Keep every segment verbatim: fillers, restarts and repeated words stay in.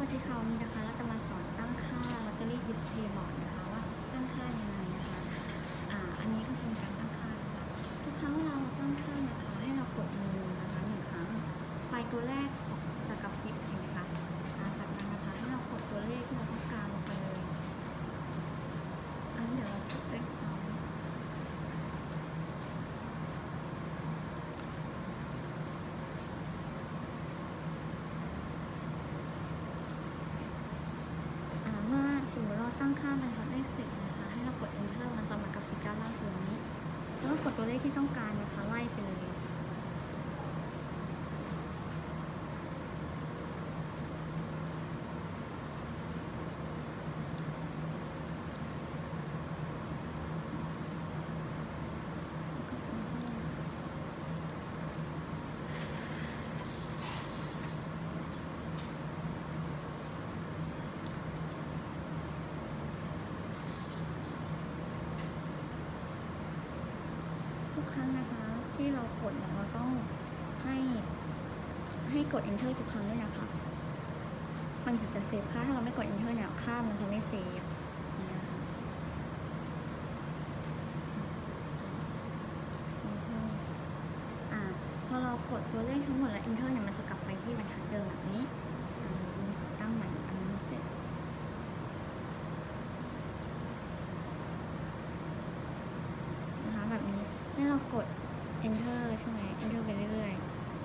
วัสดีค่ะวันนี้นะคะเราจะมาสอนตั้งค่าลอตเตอรี่ดิสเพย์บอร์ดนะคะว่าตั้งค่ายังไงนะคะอ่าอันนี้ก็เป็นการตั้งค่านะคะทุกครั้งเวลาเราตั้งค่านะคะให้เรากดเมนูนะคะหนึ่งครั้งไฟตัวแรกจะกระพริบเห็นไหมคะจากนั้นนะคะให้เรากดตัวเลขที่เราต้องการลงไปเลยอันนี้เดี๋ยวเรากดเลขสองสมมติเราตั้งค่าบรรทัดเลขสิบนะคะให้เรากด enter มันจะมากระพริบด้านล่างตรงนี้แล้วก็กดตัวเลขที่ต้องการนะคะไล่ไปเลยทุกครั้งนะคะที่เรากดเนี่ยเราต้องให้ให้กด enter ทุกครั้งด้วยนะคะมันถึงจะเซฟค่าถ้าเราไม่กด enter เนี่ยค่ามันจะไม่เซฟนี่นะคะ enter อ่าพอเรากดตัวเลขทั้งหมดแล้ว enter เนี่ยมันจะกลับไปที่บรรทัดเดิมแบบนี้ตั้งใหม่อันนี้เจ็ดนะคะแบบนี้ให้เรากด enter ใช่ไหม enter ไปเรื่อย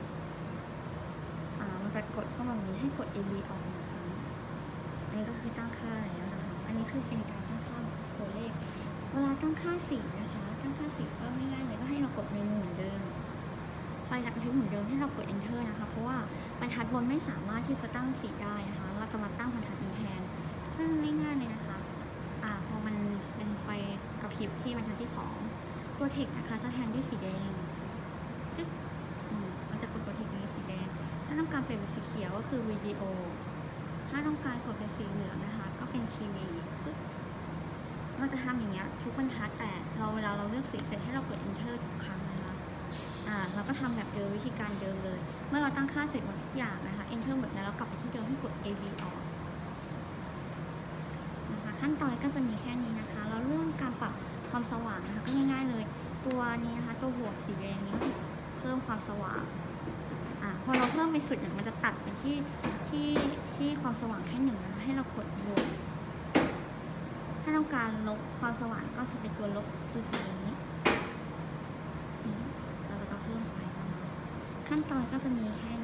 ๆอ่ามันจะกดเข้ามาแบบนี้ให้กด ab ออกนะคะอันนี้ก็คือตั้งค่าแล้วนะคะอันนี้คือเป็นการตั้งค่าตัวเลขเวลาตั้งค่าสีนะคะตั้งค่าสีก็ไม่ง่ายเลยก็ให้เรากดเมนูเหมือนเดิมไฟจากกระพริบเหมือนเดิมให้เรากด enter นะคะเพราะว่าบรรทัดบนไม่สามารถที่จะตั้งสีได้นะคะเราจะมาตั้งบรรทัดนี้แทนซึ่งง่ายๆเลยนะคะอ่าพอมันเป็นไฟกระพริบที่บรรทัดที่สองตัวเทคนะคะจะแทนด้วยสีแดงจึ๊บมันจะกดตัวเทคนี้สีแดงถ้าต้องการเปลี่ยนเป็นสีเขียวก็คือวิดีโอถ้าต้องการกดเป็นสีเหลืองนะคะก็เป็นทีวีเราจะทำอย่างเงี้ยทุกบรรทัดแต่เราเวลาเราเลือกสีเสร็จให้เรากด enter ทุกครั้งนะคะอ่าเราก็ทำแบบเดิมวิธีการเดิมเลยเมื่อเราตั้งค่าเสร็จหมดทุกอย่างนะคะ enter หมดแล้วเรากลับไปที่เดิมให้กด ab ออกนะคะขั้นตอนก็จะมีแค่นี้นะคะแล้วเรื่องการปรับความสว่างนะคะก็ง่ายๆเลยตัวนี้นะคะตัวบวกสีแดงนี้เพิ่มความสว่างอ่าพอเราเพิ่มไปสุดเนี่ยมันจะตัดไปที่ที่ที่ความสว่างแค่หนึ่งนะคะให้เรากดบวกถ้าต้องการลบความสว่างก็จะเป็นตัวลบคือสีนี้เราจะเพิ่มไปนะคะขั้นตอนก็จะมีแค่